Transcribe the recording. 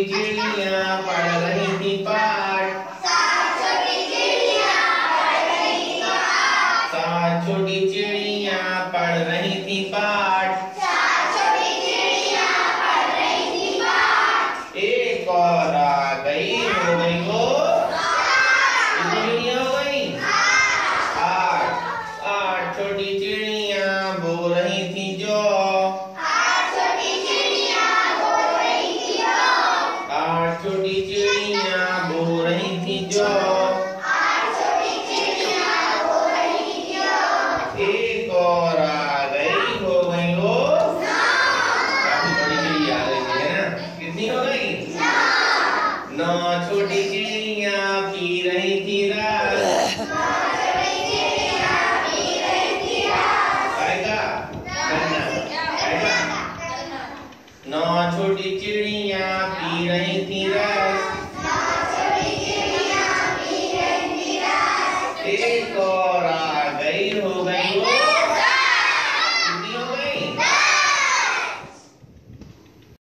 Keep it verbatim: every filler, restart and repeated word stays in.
चिड़िया पढ़ रही थी पाठ। सात छोटी चिड़िया पढ़ रही थी पाठ। सात छोटी चिड़िया पढ़ रही थी पाठ। सात छोटी चिड़िया पढ़ रही थी पाठ। एक और आ गई, हो गई